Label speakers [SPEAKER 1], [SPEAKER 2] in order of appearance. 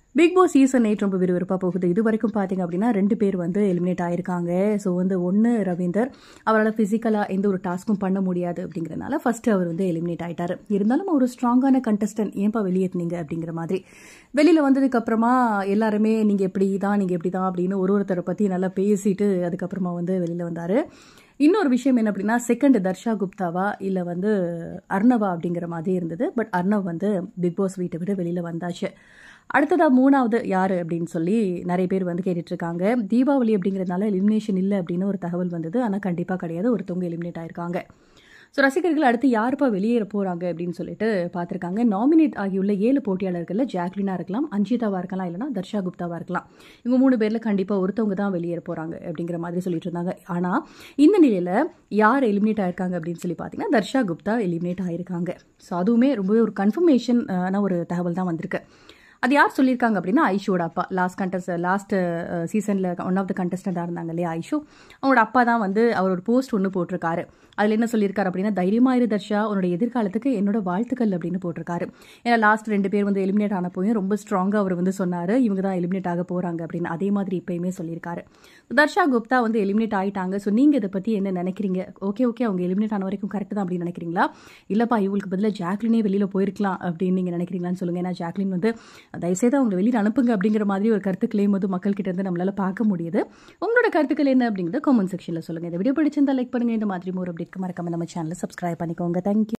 [SPEAKER 1] bigboss season 8 ரொம்ப விறுவிறுப்பா போகுது. இது வரைக்கும் பாத்தீங்க அப்படின்னா 2 பேர் வந்து எலிமினேட் ஆயிருக்காங்க. ஸோ வந்து ஒன்று ரவீந்தர் அவரால் ஃபிசிக்கலா எந்த ஒரு டாஸ்க்கும் பண்ண முடியாது அப்படிங்கிறனால ஃபர்ஸ்ட் அவர் வந்து எலிமினேட் ஆயிட்டாரு. இருந்தாலும் ஒரு ஸ்ட்ராங்கான கண்டஸ்டன்ட் ஏன்பா வெளியேற்றினீங்க அப்படிங்கிற மாதிரி வெளியில வந்ததுக்கு அப்புறமா எல்லாருமே நீங்க எப்படி தான் அப்படின்னு ஒருத்தரை பத்தி நல்லா பேசிட்டு அதுக்கப்புறமா வந்து வெளியில வந்தாரு. இன்னொரு விஷயம் என்ன அப்படின்னா செகண்ட் தர்ஷா குப்தாவா இல்லை வந்து அர்ணவா அப்படிங்கிற மாதிரி இருந்தது. பட் அர்ணவ் வந்து பிக்பாஸ் வீட்டை விட வெளியில வந்தாச்சு. அடுத்ததா 3வது யாரு அப்படின்னு சொல்லி நிறைய பேர் வந்து கேட்டுட்டு இருக்காங்க. தீபாவளி அப்படிங்கிறதுனால எலிமினேஷன் இல்லை அப்படின்னு ஒரு தகவல் வந்தது. ஆனால் கண்டிப்பாக கிடையாது, ஒருத்தவங்க எலிமினேட் ஆயிருக்காங்க. ஸோ ரசிகர்கள் அடுத்து யாருப்பா வெளியேற போறாங்க அப்படின்னு சொல்லிட்டு பார்த்துருக்காங்க. நாமினேட் ஆகியுள்ள 7 போட்டியாளர்கள் ஜாக்லினா இருக்கலாம், அஞ்சிதாவா இருக்கலாம், இல்லைனா தர்ஷா குப்தாவா இருக்கலாம். இவங்க 3 பேர்ல கண்டிப்பாக ஒருத்தவங்க தான் வெளியேற போறாங்க அப்படிங்கிற மாதிரி சொல்லிட்டு இருந்தாங்க. ஆனால் இந்த நிலையில யார் எலிமினேட் ஆயிருக்காங்க அப்படின்னு சொல்லி பார்த்தீங்கன்னா தர்ஷா குப்தா எலிமினேட் ஆயிருக்காங்க. ஸோ அதுவுமே ரொம்பவே ஒரு கன்ஃபர்மேஷன் ஒரு தகவல் தான் வந்திருக்கு. அது யார் சொல்லியிருக்காங்க அப்படின்னா ஐஷோட அப்பா. லாஸ்ட் சீசனில் ஒன் ஆஃப் த கண்டஸ்டண்டாக இருந்தாங்க இல்லையா ஐஷோ, அவங்களோட அப்பா தான் வந்து அவர் ஒரு போஸ்ட் ஒன்று போட்டிருக்காரு. அதில் என்ன சொல்லியிருக்காரு அப்படின்னா தைரியமா இரு தர்ஷா, உன்னோட எதிர்காலத்துக்கு என்னோட வாழ்த்துக்கள் அப்படின்னு போட்டிருக்காரு. ஏன்னா லாஸ்ட் 2 பேர் வந்து எலிமினேட் ஆன போயும் ரொம்ப ஸ்ட்ராங்காக அவர் வந்து சொன்னார் இவங்க தான் எலிமினேட் ஆக போகிறாங்க அப்படின்னு. அதே மாதிரி இப்பயுமே சொல்லியிருக்காரு. தர்ஷா குப்தா வந்து எலிமினேட் ஆகிட்டாங்க. ஸோ நீங்கள் இதை பற்றி என்ன நினைக்கிறீங்க? ஓகே அவங்க எலிமினேட் ஆன வரைக்கும் கரெக்ட் தான் அப்படின்னு நினைக்கிறீங்களா? இல்லைப்பா இவங்களுக்கு பதிலாக ஜாக்லினே வெளியில் போயிருக்கலாம் அப்படின்னு நீங்கள் நினைக்கிறீங்களான்னு சொல்லுங்கள். ஏன்னா ஜாக்லின் வந்து தயவுசெய்து அவங்க வெளியில் அனுப்புங்க அப்படிங்கிற மாதிரி ஒரு கருத்துக்களையும் வந்து மக்கள் கிட்ட இருந்து நம்மளால பார்க்க முடியுது. உங்களோட கருத்துக்கள் என்ன அப்படிங்கிறத கமெண்ட் செக்ஷனில் சொல்லுங்கள். இந்த வீடியோ பிடிச்சிருந்தா லைக் பண்ணுங்க. இந்த மாதிரி ஒரு அப்டேட் மறக்காம நம்ம சேனலை சப்ஸ்கிரைப் பண்ணிக்கோங்க. தேங்க்யூ.